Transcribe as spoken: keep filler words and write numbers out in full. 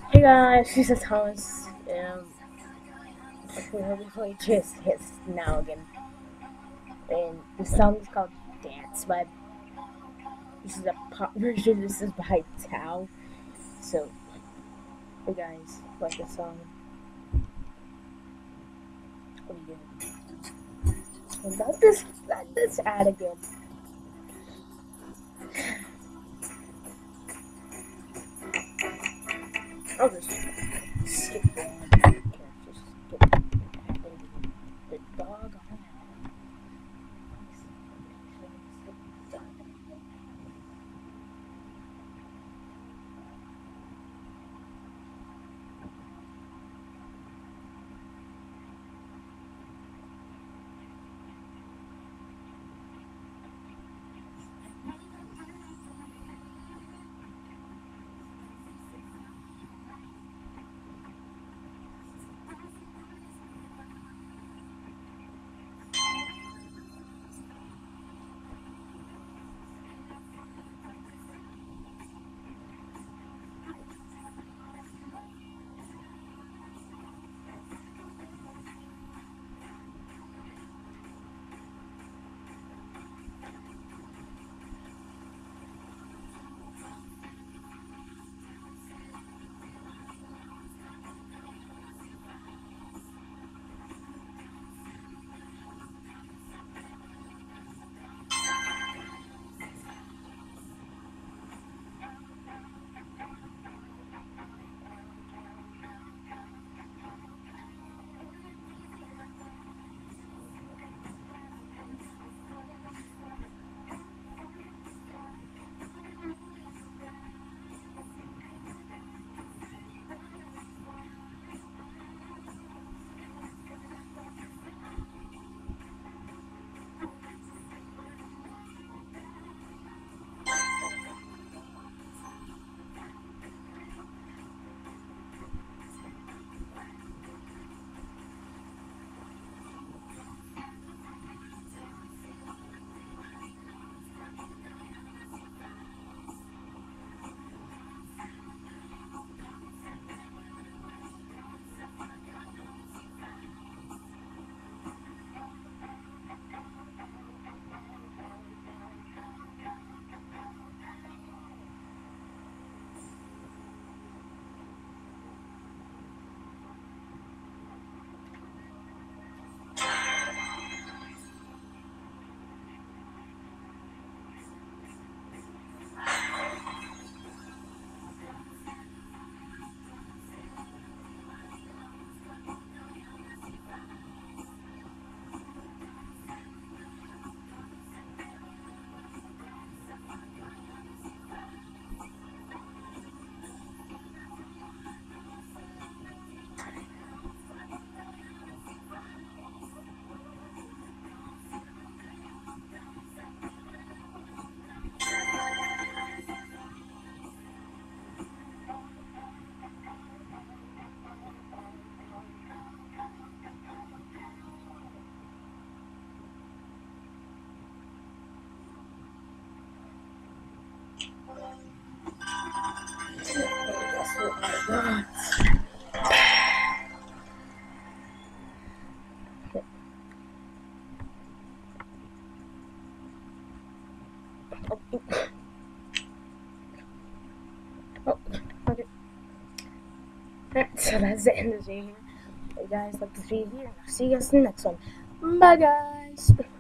Hey guys, this is Thomas. Um, we're playing just hits now again, and the song is called "Dance" by. This is a pop version. This is by Tao. So, hey guys, like the song. What are you doing? About this, let this ad again. I'll just skip that. Okay, just skip the dog on. Guess what I got? Oh, oh, okay. So that's the end of the video. Hey guys, like this video. I'll see you guys in the next one. Bye guys.